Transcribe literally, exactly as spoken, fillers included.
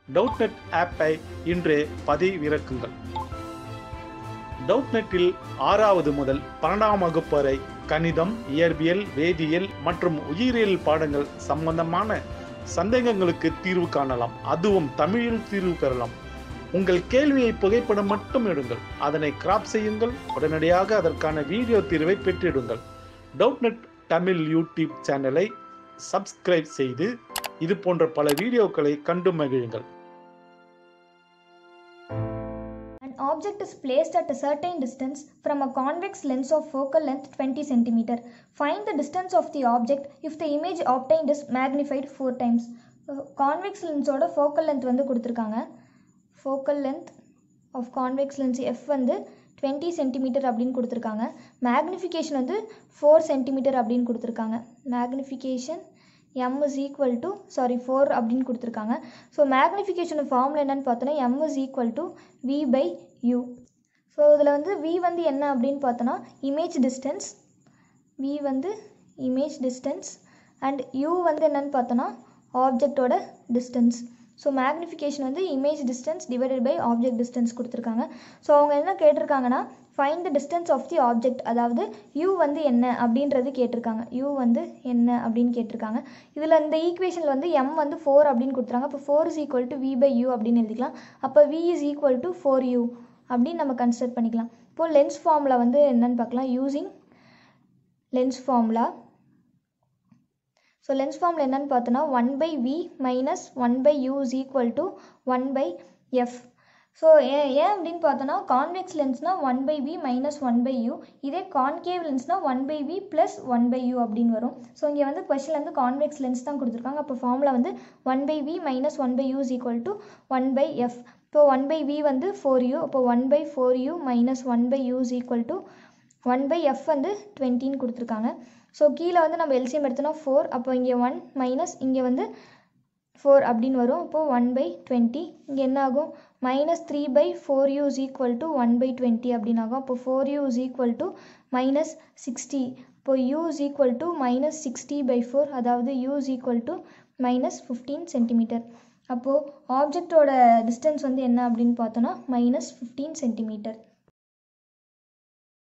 டவுட்நெட் ஆப்பை இன்றே பதிவிறக்குங்கள். டவுட்நெட்டில் ஆறாவது முதல் பன்னெண்டாம் வகுப்பு வரை கணிதம், இயற்பியல், வேதியியல் மற்றும் உயிரியல் பாடங்கள் சம்பந்தமான சந்தேகங்களுக்கு தீர்வு காணலாம். அதுவும் தமிழில் தீர்வு பெறலாம். உங்கள் கேள்வியை புகைப்படம் மட்டும் எடுங்கள், அதனை கிராப் செய்யுங்கள், உடனடியாக அதற்கான வீடியோ தீர்வை பெற்றிடுங்கள். டவுட்நெட் தமிழ் யூடியூப் சேனலை சப்ஸ்கிரைப் செய்து இது போன்ற பல வீடியோக்களை கண்டு மகிழுங்கள். An object is placed at a certain distance from a convex lens of focal length twenty centimeters. Find the distance of the object if the image obtained is magnified four times. Convex lens oda focal length வந்து கொடுத்திருக்காங்க. Focal length of convex lens f வந்து twenty centimeters அப்படினு கொடுத்திருக்காங்க. Magnification வந்து four centimeters அப்படினு கொடுத்திருக்காங்க. Magnification m is equal to sorry four அப்படினு கொடுத்திருக்காங்க. ஸோ மேக்னிஃபிகேஷன் ஃபார்முலா என்னன்னு பார்த்தோன்னா m is equal to v by u. So இதில் வந்து v வந்து என்ன அப்படின்னு பார்த்தோன்னா இமேஜ் டிஸ்டன்ஸ், v வந்து இமேஜ் டிஸ்டன்ஸ் அண்ட் u வந்து என்னன்னு பார்த்தோன்னா ஆப்ஜெக்டோட டிஸ்டன்ஸ். ஸோ மேக்னிஃபிகேஷன் வந்து image distance divided by object distance கொடுத்துருக்காங்க. ஸோ அவங்க என்ன கேட்டிருக்காங்கன்னா find the distance of the object, அதாவது u வந்து என்ன அப்படின்றது கேட்டிருக்காங்க. u வந்து என்ன அப்படின்னு கேட்டிருக்காங்க. இதில் இந்த ஈக்குவேஷனில் வந்து m வந்து ஃபோர் அப்படின்னு கொடுத்துருக்காங்க. அப்போ four is equal to v by u அப்படின்னு எழுதிக்கலாம். அப்போ v is equal to four u அப்படின்னு நம்ம கன்சிடர் பண்ணிக்கலாம். இப்போது லென்ஸ் ஃபார்முலா வந்து என்னன்னு பார்க்கலாம். Using lens formula. So lens formula என்னன்னு பார்த்தோன்னா one by v minus one by u is equal to one by f. So ஏன் ஏன் அப்படின்னு பார்த்தோன்னா கான்வெக்ஸ் லென்ஸ்னால் one by v minus one by u, இதே கான்கேவ் லென்ஸ்னால் one by v plus one by u அப்படின்னு வரும். ஸோ இங்கே வந்து கொஸ்டினில் வந்து கான்வெக்ஸ் லென்ஸ் தான் கொடுத்துருக்காங்க. அப்போ ஃபார்முலா வந்து one by v minus one by u is equal to one by f. இப்போ ஒன் பை வி வந்து ஃபோர் யூ, அப்போ one by four u minus one by u is equal to one by f வந்து டுவெண்ட்டின்னு கொடுத்துருக்காங்க. So கீழே வந்து நம்ம LCM எடுத்தோன்னா ஃபோர், அப்போ இங்கே ஒன் மைனஸ் இங்கே வந்து ஃபோர் அப்படின்னு வரும். அப்போது ஒன் பை டுவெண்ட்டி, இங்கே என்ன ஆகும் minus three by four u is equal to one by twenty அப்படின்னு ஆகும். அப்போ four u is equal to minus sixty. இப்போ u is equal to minus sixty by four, அதாவது u is equal to minus fifteen centimetre. அப்போது ஆப்ஜெக்டோட distance வந்து என்ன அப்படின்னு பார்த்தோன்னா மைனஸ் ஃபிஃப்டீன் சென்டிமீட்டர்.